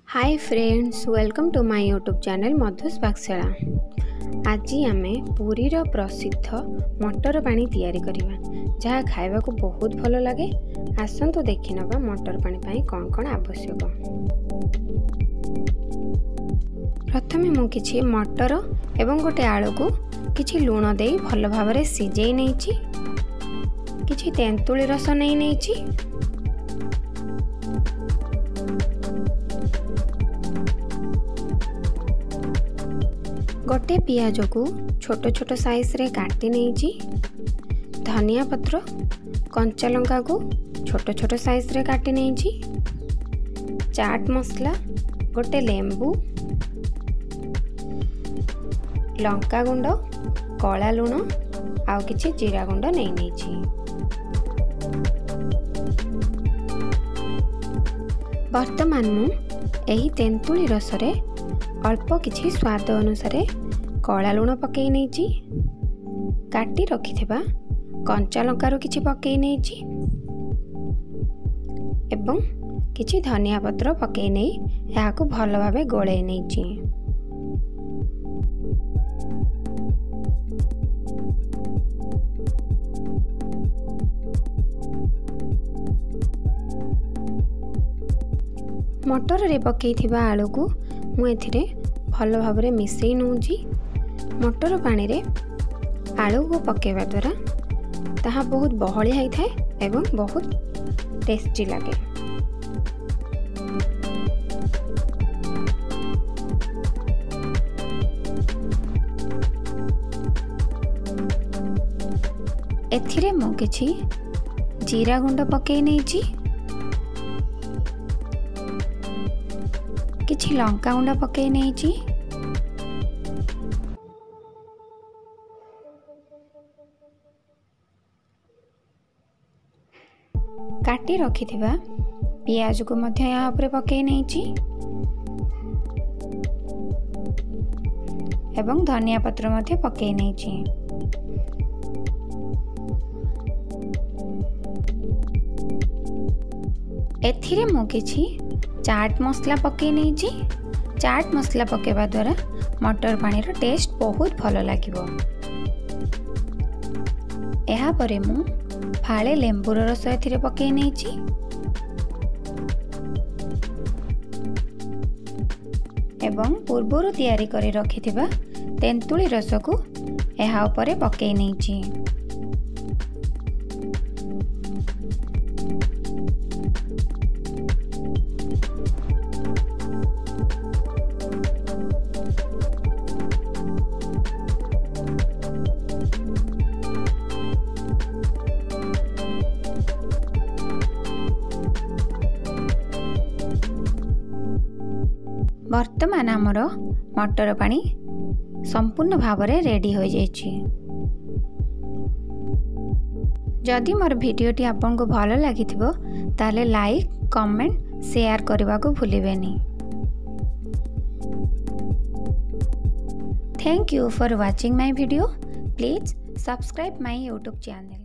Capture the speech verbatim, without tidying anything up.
Hi friends, welcome to my YouTube channel Madhu's Pakashala. आज आमे पुरीर प्रसिद्ध मटर पानी तैयारी करिबा, जहाँ खाइबा को बहुत भल लगे। आसंतु देखि नबा मटर पानी पाई कौन कौन आवश्यक। प्रथमे मु किछि मटर एवं गोटे आलू को किछि लूण देई भल भाबरे सिजेई नेछि। किछि तेंतुली रस नै नेछि। गोटे पियाज को छोट छोट साइज रे काटी नेछि। धनिया पत्र कंचा लंका को छोट छोट साइज रे काटी नेछि। चाट मसला गोटे लेंबू लंका गुंड कला लूण आउ किछि जीरा गुंड नै नेछि। वर्तमान मु एही तेंतुली रस रे अल्प किछि स्वाद अनुसार कला लूण पकई नेछि। काटी रखिथिबा कंचा लंकार किछि पकई नेछि एवं किछि धनिया पत्र पकई नै याको भल भाबे गोळै नेछि। मटर रे पकई थिबा आलू को मु एथिरे भल भाबरे मिसई नउची। मटर पानी रे आलू को पकेवा द्वारा ताहा बहुत बहलिया होई थाए एवं बहुत टेस्टी लागे। एथिरे मु किछि जीरा गुंड पकई नेछि। किछि लंका गुंड पकई नेछि। काटी रखिथिबा पियाज को मध्य यहाँ ऊपर पकई नेछि एवं धनिया पत्र मध्य पकई नेछि। एथिरे मु किछि चाट मसला पकई नेछि। चाट मसला पकेबा द्वारा मटर पानी रो टेस्ट बहुत भल लागिबो। एहा परे मु फाळे लेंबूर रस एथिरे पकई नेछि। एवं पूर्वरु तैयारी करी रखिथिबा तेंतुली रस को एहा ऊपर पकई नेछि। वर्तमान आमर मटर पानी संपूर्ण भाव में रेडी हो जाइछि। जदि मोर भिडियोटी आपन को भल लागिथिबो ताले लाइक कमेंट शेयर करबा को भूलिबेनी। Thank you for watching my video. Please subscribe my YouTube channel.